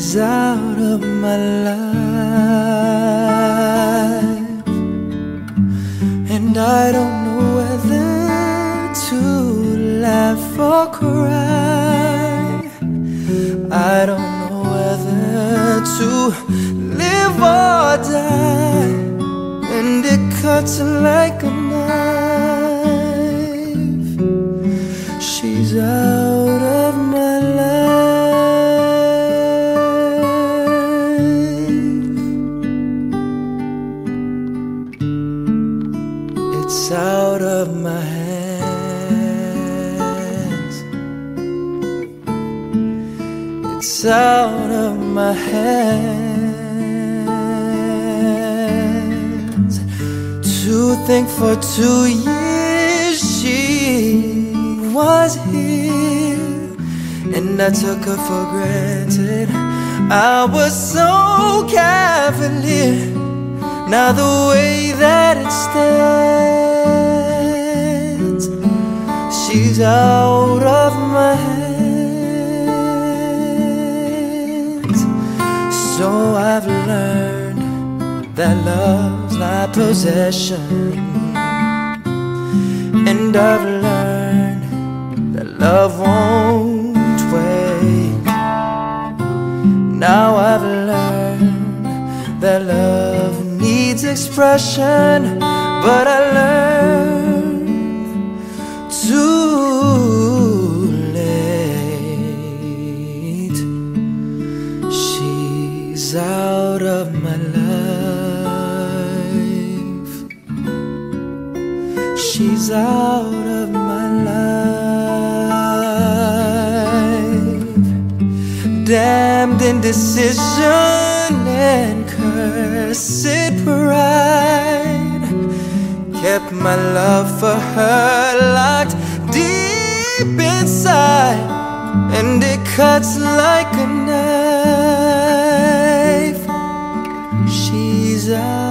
She's out of my life, and I don't know whether to laugh or cry. I don't know whether to live or die, and it cuts like a knife. She's out of my life. It's out of my hands. It's out of my hands. To think for 2 years she was here, and I took her for granted. I was so cavalier. Now the way that it stands, she's out of my hands. So I've learned that love's not possession, and I've learned that love won't wait. Now I've learned that love needs expression, but I learned too late. She's out of my life. She's out of my life. Damned indecision and cursed pride kept my love for her locked deep inside, and it cuts like a knife. She's out